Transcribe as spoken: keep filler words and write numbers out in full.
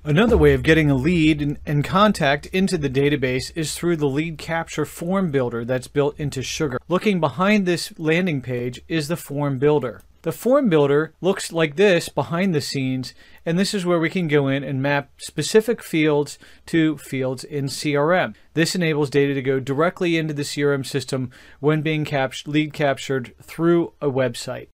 Another way of getting a lead and, and contact into the database is through the lead capture form builder that's built into Sugar. Looking behind this landing page is the form builder. The form builder looks like this behind the scenes, and this is where we can go in and map specific fields to fields in C R M. This enables data to go directly into the C R M system when being capt- lead captured through a website.